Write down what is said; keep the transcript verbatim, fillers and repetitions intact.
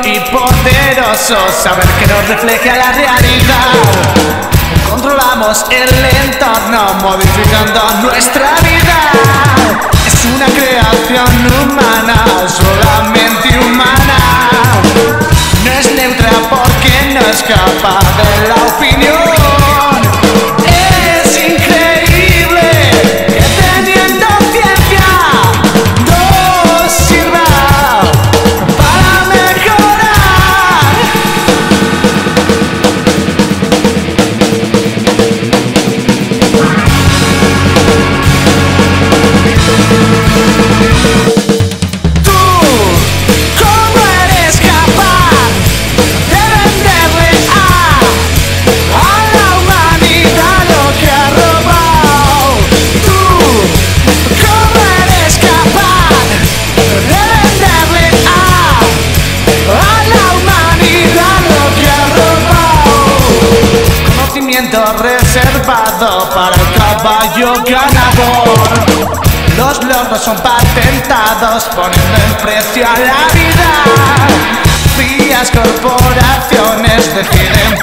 y poderoso saber que nos refleja la realidad. Controlamos el entorno modificando nuestra vida. Es una creación humana, solamente humana. No es neutra porque no escapa de la opinión. Es increíble que teniendo ciencia nos sirva para mejorar. Tú, ¿cómo eres capaz de venderle a, a la humanidad lo que ha robado? Tú, ¿cómo eres capaz de venderle a, a la humanidad lo que ha robado? Conocimiento reservado para el caballo ganador. Los logros son patentados poniendo en precio a la vida. Frías corporaciones deciden